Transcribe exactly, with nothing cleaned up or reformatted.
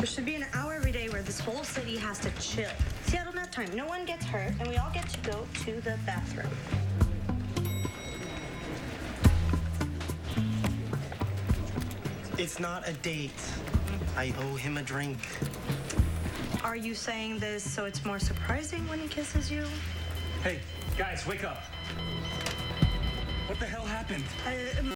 There should be an hour every day where this whole city has to chill. Seattle nap time. No one gets hurt, and we all get to go to the bathroom. It's not a date. I owe him a drink. Are you saying this so it's more surprising when he kisses you? Hey, guys, wake up. What the hell happened? Uh,